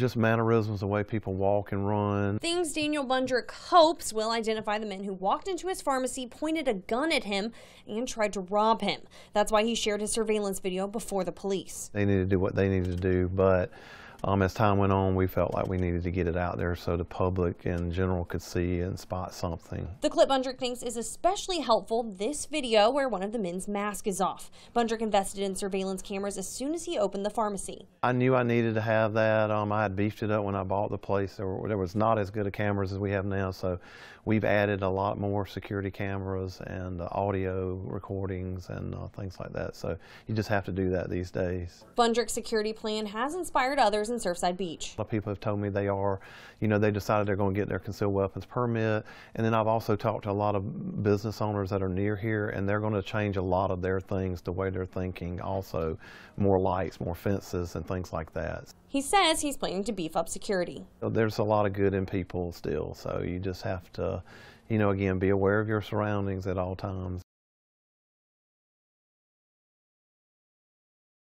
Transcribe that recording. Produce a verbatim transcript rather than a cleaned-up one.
Just mannerisms, the way people walk and run. Things Daniel Bundrick hopes will identify the men who walked into his pharmacy, pointed a gun at him, and tried to rob him. That's why he shared his surveillance video before the police. They needed to do what they needed to do, but Um, as time went on, we felt like we needed to get it out there so the public in general could see and spot something. The clip Bundrick thinks is especially helpful, this video where one of the men's mask is off. Bundrick invested in surveillance cameras as soon as he opened the pharmacy. I knew I needed to have that. Um, I had beefed it up when I bought the place. There, were, there was not as good of cameras as we have now, so we've added a lot more security cameras and uh, audio recordings and uh, things like that. So you just have to do that these days. Bundrick's security plan has inspired others in Surfside Beach. A lot of people have told me they are, you know, they decided they're going to get their concealed weapons permit. And then I've also talked to a lot of business owners that are near here, and they're going to change a lot of their things, the way they're thinking also. More lights, more fences, and things like that. He says he's planning to beef up security. There's a lot of good in people still, so you just have to, you know, again, be aware of your surroundings at all times.